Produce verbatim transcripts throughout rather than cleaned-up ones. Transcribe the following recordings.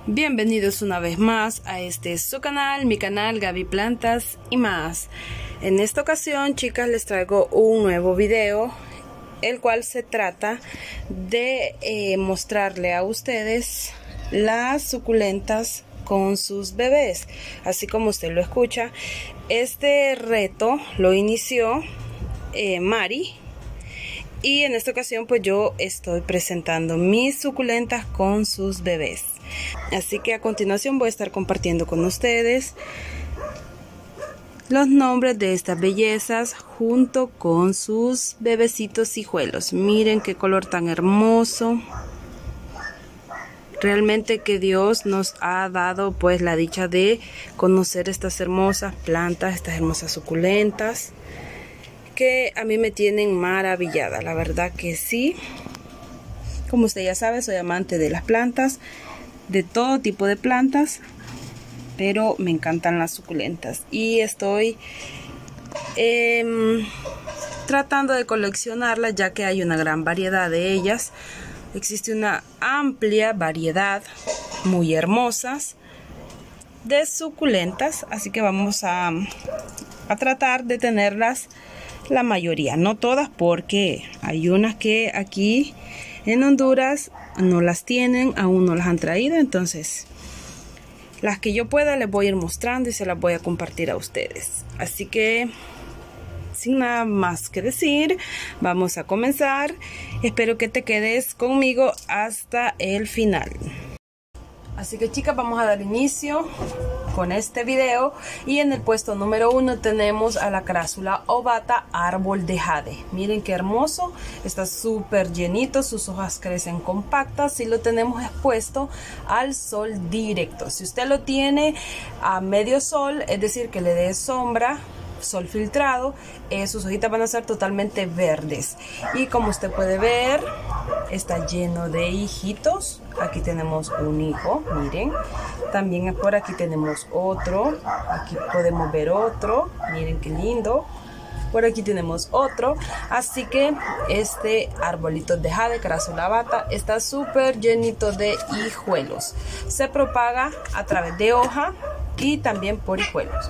Bienvenidos una vez más a este su canal, mi canal Gaby Plantas y más. En esta ocasión, chicas, les traigo un nuevo video, el cual se trata de eh, mostrarle a ustedes las suculentas con sus bebés. Así como usted lo escucha, este reto lo inició eh, Mari. Y en esta ocasión pues yo estoy presentando mis suculentas con sus bebés. Así que a continuación voy a estar compartiendo con ustedes los nombres de estas bellezas junto con sus bebecitos hijuelos. Miren qué color tan hermoso. Realmente que Dios nos ha dado pues la dicha de conocer estas hermosas plantas, estas hermosas suculentas, que a mí me tienen maravillada, la verdad que sí. Como usted ya sabe, soy amante de las plantas, de todo tipo de plantas, pero me encantan las suculentas y estoy eh, tratando de coleccionarlas, ya que hay una gran variedad de ellas. Existe una amplia variedad muy hermosas de suculentas, así que vamos a, a tratar de tenerlas la mayoría, no todas, porque hay unas que aquí en Honduras no las tienen, aún no las han traído. Entonces las que yo pueda les voy a ir mostrando y se las voy a compartir a ustedes. Así que sin nada más que decir, vamos a comenzar. Espero que te quedes conmigo hasta el final. Así que, chicas, vamos a dar inicio con este video. Y en el puesto número uno tenemos a la Crassula ovata árbol de jade. Miren qué hermoso, está súper llenito, sus hojas crecen compactas y lo tenemos expuesto al sol directo. Si usted lo tiene a medio sol, es decir, que le dé sombra, sol filtrado, eh, sus hojitas van a ser totalmente verdes. Y como usted puede ver, está lleno de hijitos. Aquí tenemos un hijo, miren. También por aquí tenemos otro. Aquí podemos ver otro, miren qué lindo. Por aquí tenemos otro. Así que este arbolito de jade, Crassula ovata, está súper llenito de hijuelos. Se propaga a través de hoja y también por hijuelos.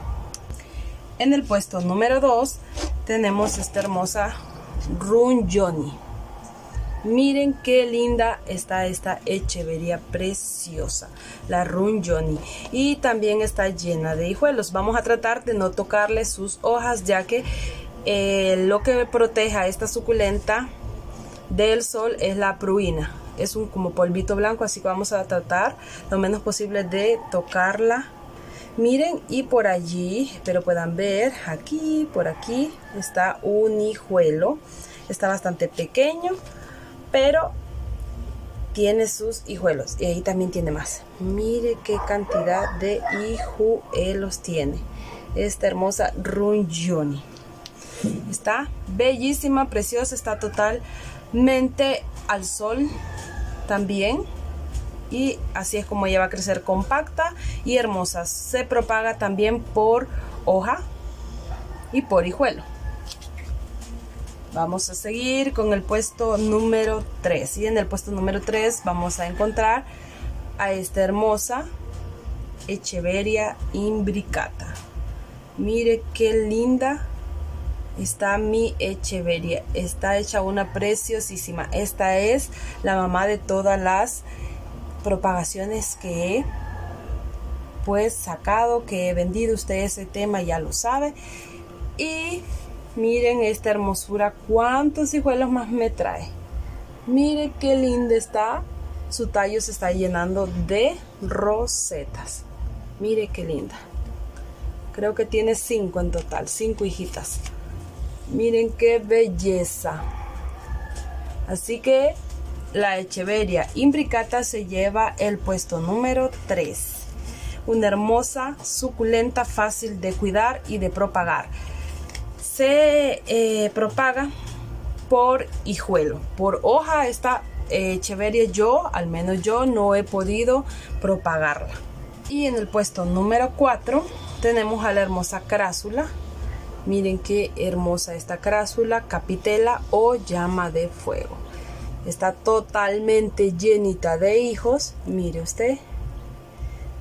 En el puesto número dos tenemos esta hermosa Runjoni. Miren qué linda está esta echeveria preciosa, la Runjoni. Y también está llena de hijuelos. Vamos a tratar de no tocarle sus hojas, ya que eh, lo que protege a esta suculenta del sol es la pruina. Es un como polvito blanco, así que vamos a tratar lo menos posible de tocarla. Miren, y por allí, espero puedan ver, aquí, por aquí está un hijuelo. Está bastante pequeño, pero tiene sus hijuelos. Y ahí también tiene más. Mire qué cantidad de hijuelos tiene esta hermosa Runjoni. Está bellísima, preciosa, está totalmente al sol también. Y así es como ella va a crecer, compacta y hermosa. Se propaga también por hoja y por hijuelo. Vamos a seguir con el puesto número tres. Y en el puesto número tres vamos a encontrar a esta hermosa Echeveria imbricata. Mire qué linda está mi Echeveria. Está hecha una preciosísima. Esta es la mamá de todas las propagaciones que he pues sacado, que he vendido. Usted ese tema ya lo sabe. Y miren esta hermosura, cuántos hijuelos más me trae. Mire qué linda está. Su tallo se está llenando de rosetas. Mire qué linda. Creo que tiene cinco en total, cinco hijitas. Miren qué belleza. Así que la Echeveria imbricata se lleva el puesto número tres. Una hermosa suculenta, fácil de cuidar y de propagar. Se eh, propaga por hijuelo. Por hoja esta eh, Echeveria yo, al menos yo, no he podido propagarla. Y en el puesto número cuatro tenemos a la hermosa Crassula. Miren qué hermosa esta Crassula, capitela o llama de fuego. Está totalmente llenita de hijos. Mire usted,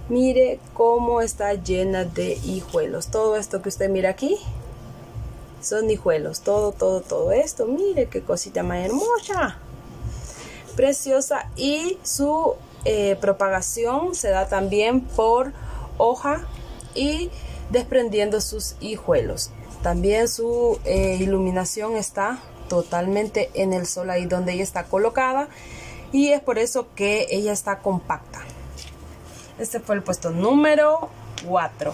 Mire cómo está llena de hijuelos. Todo esto que usted mira aquí son hijuelos. Todo, todo, todo esto. Mire qué cosita más hermosa. Preciosa. Y su eh, propagación se da también por hoja y desprendiendo sus hijuelos. También su eh, iluminación está totalmente en el sol, ahí donde ella está colocada, y es por eso que ella está compacta. Este fue el puesto número cuatro.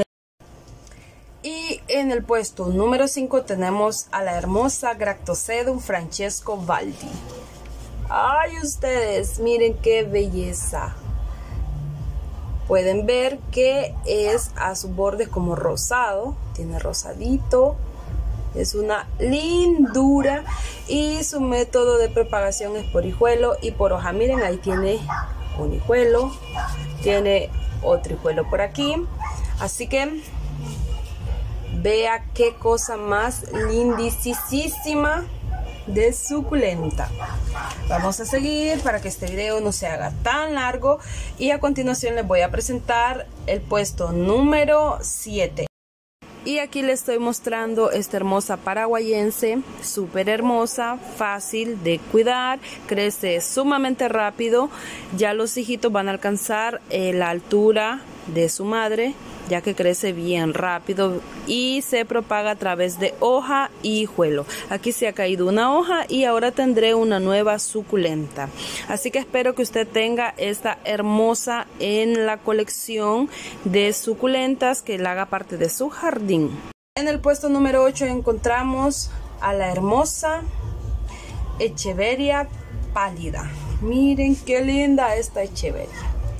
Y en el puesto número cinco tenemos a la hermosa Gractosedum Francesco Valdi. Ay, ustedes, miren qué belleza. Pueden ver que es a su borde como rosado, tiene rosadito, es una lindura, y su método de propagación es por hijuelo y por hoja. Miren, ahí tiene un hijuelo, tiene otro hijuelo por aquí, así que vea qué cosa más lindísima de suculenta. Vamos a seguir para que este video no se haga tan largo, y a continuación les voy a presentar el puesto número siete. Y aquí les estoy mostrando esta hermosa paraguayense, súper hermosa, fácil de cuidar, crece sumamente rápido. Ya los hijitos van a alcanzar eh, la altura de su madre, ya que crece bien rápido y se propaga a través de hoja y hijuelo. Aquí se ha caído una hoja y ahora tendré una nueva suculenta. Así que espero que usted tenga esta hermosa en la colección de suculentas, que la haga parte de su jardín. En el puesto número ocho encontramos a la hermosa Echeveria pálida. Miren qué linda esta Echeveria.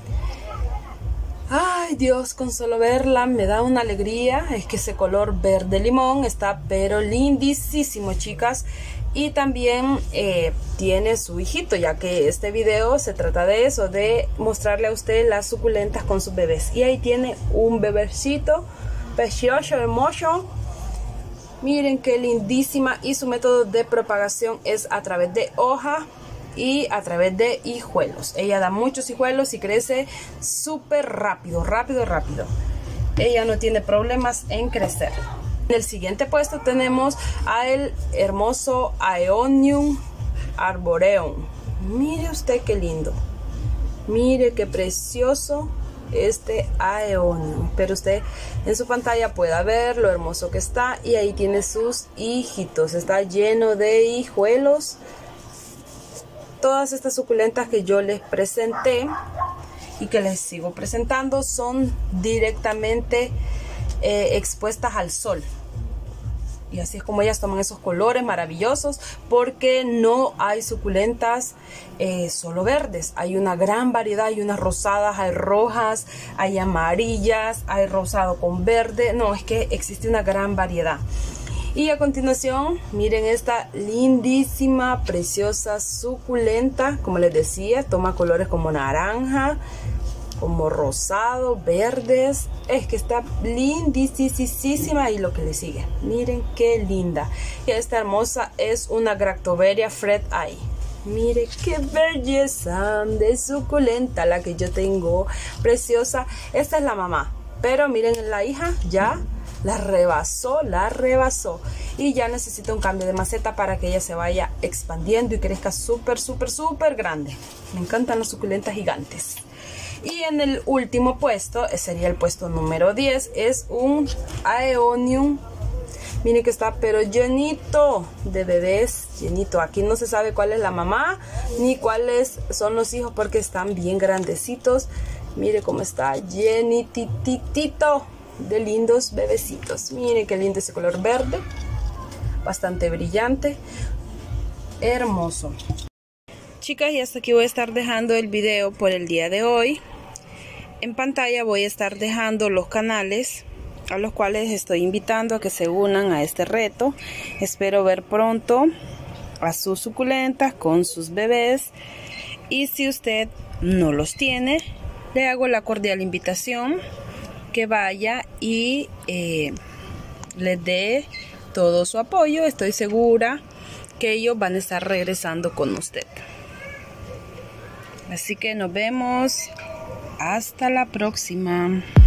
Ay, Dios, con solo verla me da una alegría. Es que ese color verde limón está pero lindísimo, chicas. Y también eh, tiene su hijito, ya que este video se trata de eso, de mostrarle a usted las suculentas con sus bebés. Y ahí tiene un bebecito precioso, hermoso. Miren qué lindísima, y su método de propagación es a través de hoja y a través de hijuelos. Ella da muchos hijuelos y crece súper rápido, rápido, rápido. Ella no tiene problemas en crecer. En el siguiente puesto tenemos a el hermoso Aeonium arboreum. Mire usted qué lindo. Mire qué precioso este Aeonium. Pero usted en su pantalla pueda ver lo hermoso que está, y ahí tiene sus hijitos. Está lleno de hijuelos. Todas estas suculentas que yo les presenté y que les sigo presentando son directamente eh, expuestas al sol. Y así es como ellas toman esos colores maravillosos, porque no hay suculentas eh, solo verdes. Hay una gran variedad, hay unas rosadas, hay rojas, hay amarillas, hay rosado con verde. No, es que existe una gran variedad. Y a continuación, miren esta lindísima, preciosa suculenta. Como les decía, toma colores como naranja, como rosado, verdes. Es que está lindísima. Y lo que le sigue, miren qué linda. Y esta hermosa es una Gractoveria Fred Eye. Mire qué belleza de suculenta la que yo tengo, preciosa. Esta es la mamá, pero miren, la hija ya la rebasó, la rebasó. Y ya necesita un cambio de maceta para que ella se vaya expandiendo y crezca súper, súper, súper grande. Me encantan las suculentas gigantes. Y en el último puesto, sería el puesto número diez, es un Aeonium. Miren que está pero llenito de bebés, llenito. Aquí no se sabe cuál es la mamá ni cuáles son los hijos, porque están bien grandecitos. Mire cómo está llenititito de lindos bebecitos. Miren qué lindo ese color verde, bastante brillante, hermoso. Chicas, y hasta aquí voy a estar dejando el video por el día de hoy. En pantalla voy a estar dejando los canales a los cuales estoy invitando a que se unan a este reto. Espero ver pronto a sus suculentas con sus bebés, y si usted no los tiene, le hago la cordial invitación que vaya y eh, les dé todo su apoyo. Estoy segura que ellos van a estar regresando con usted. Así que nos vemos Hasta la próxima.